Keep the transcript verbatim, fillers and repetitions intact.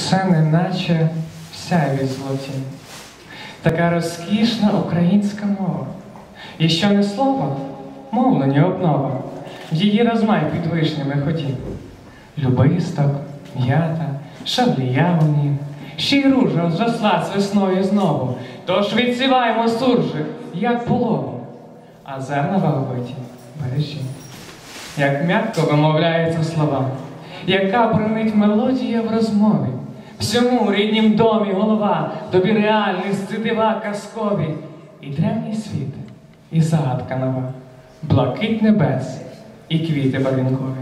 Все неначе в сяйві золоті. Така розкішна українська мова. І що не слово, мовлення обнова. Її розмай під вишнями хотів. Любисток, м'ята, шаблі-яблуні, ще й ружа зросла з весною знову. Тож відсіваймо суржик, як полову, а зерна ваговиті бережі. Як м'яко вимовляються слова, яка бринить мелодія в розмові. Всьому ріднім домі голова, тобі реальності дива казкові. І древній світ, і загадка нова, блакить небес, і квіти барвінкові.